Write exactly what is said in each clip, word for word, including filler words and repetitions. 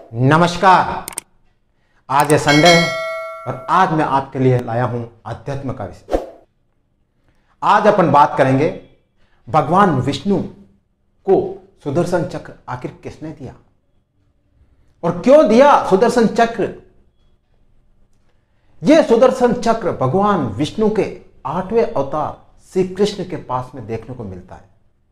नमस्कार। आज है संडे और आज मैं आपके लिए लाया हूं अध्यात्म का विषय। आज अपन बात करेंगे भगवान विष्णु को सुदर्शन चक्र आखिर किसने दिया और क्यों दिया सुदर्शन चक्र। यह सुदर्शन चक्र भगवान विष्णु के आठवें अवतार श्री कृष्ण के पास में देखने को मिलता है।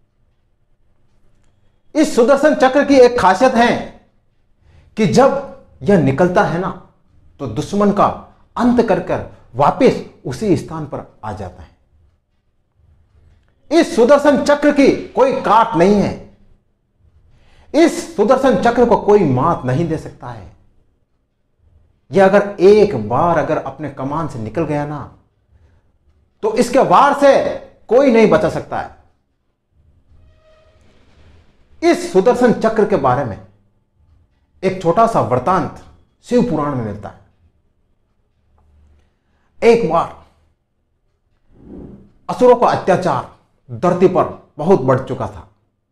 इस सुदर्शन चक्र की एक खासियत है कि जब यह निकलता है ना तो दुश्मन का अंत कर कर वापस उसी स्थान पर आ जाता है। इस सुदर्शन चक्र की कोई काट नहीं है। इस सुदर्शन चक्र को कोई मात नहीं दे सकता है। यह अगर एक बार अगर अपने कमान से निकल गया ना तो इसके वार से कोई नहीं बचा सकता है। इस सुदर्शन चक्र के बारे में एक छोटा सा वृतांत शिव पुराण में मिलता है। एक बार असुरों का अत्याचार धरती पर बहुत बढ़ चुका था।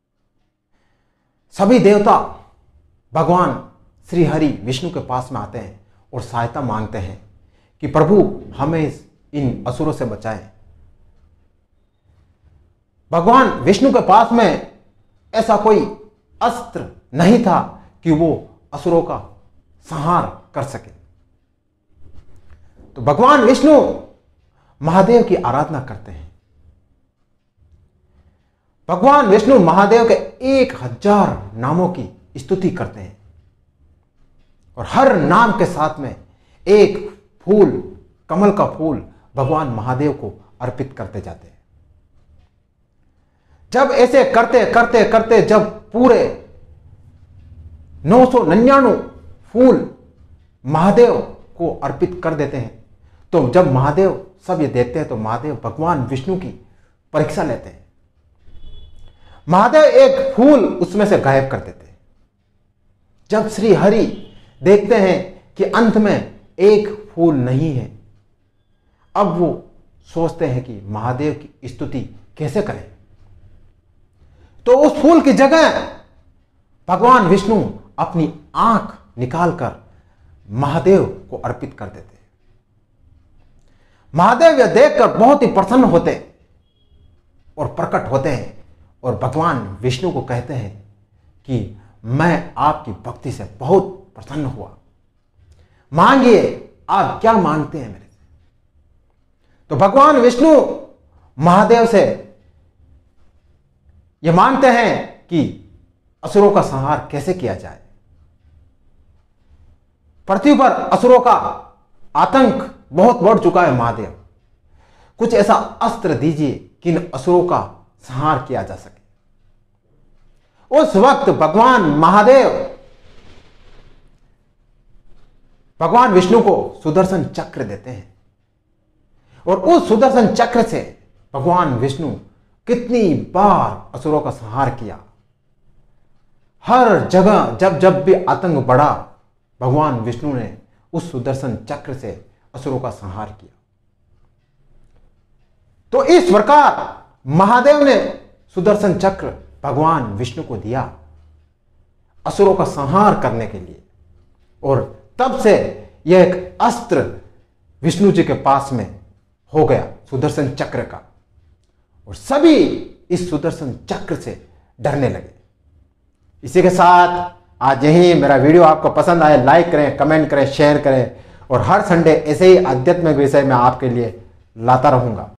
सभी देवता भगवान श्री हरि विष्णु के पास में आते हैं और सहायता मांगते हैं कि प्रभु हमें इन असुरों से बचाएं। भगवान विष्णु के पास में ऐसा कोई अस्त्र नहीं था कि वो असुरों का संहार कर सके। तो भगवान विष्णु महादेव की आराधना करते हैं। भगवान विष्णु महादेव के एक हजार नामों की स्तुति करते हैं और हर नाम के साथ में एक फूल, कमल का फूल भगवान महादेव को अर्पित करते जाते हैं। जब ऐसे करते करते करते जब पूरे नौ सौ निन्यानवे फूल महादेव को अर्पित कर देते हैं तो जब महादेव सब ये देखते हैं तो महादेव भगवान विष्णु की परीक्षा लेते हैं। महादेव एक फूल उसमें से गायब कर देते हैं। जब श्री हरि देखते हैं कि अंत में एक फूल नहीं है, अब वो सोचते हैं कि महादेव की स्तुति कैसे करें। तो उस फूल की जगह भगवान विष्णु अपनी आंख निकालकर महादेव को अर्पित कर देते हैं। महादेव यह देखकर बहुत ही प्रसन्न होते और प्रकट होते हैं और भगवान विष्णु को कहते हैं कि मैं आपकी भक्ति से बहुत प्रसन्न हुआ, मांगिए आप क्या मांगते हैं मेरे से। तो भगवान विष्णु महादेव से यह मांगते हैं कि असुरों का संहार कैसे किया जाए। पृथ्वी पर असुरों का आतंक बहुत बढ़ चुका है। महादेव कुछ ऐसा अस्त्र दीजिए कि इन असुरों का संहार किया जा सके। उस वक्त भगवान महादेव भगवान विष्णु को सुदर्शन चक्र देते हैं और उस सुदर्शन चक्र से भगवान विष्णु कितनी बार असुरों का संहार किया। हर जगह जब जब भी आतंक बढ़ा भगवान विष्णु ने उस सुदर्शन चक्र से असुरों का संहार किया। तो इस प्रकार महादेव ने सुदर्शन चक्र भगवान विष्णु को दिया असुरों का संहार करने के लिए और तब से यह एक अस्त्र विष्णु जी के पास में हो गया सुदर्शन चक्र का और सभी इस सुदर्शन चक्र से डरने लगे। इसी के साथ आज यही मेरा वीडियो आपको पसंद आए लाइक करें, कमेंट करें, शेयर करें और हर संडे ऐसे ही आध्यात्मिक विषय में आपके लिए लाता रहूंगा।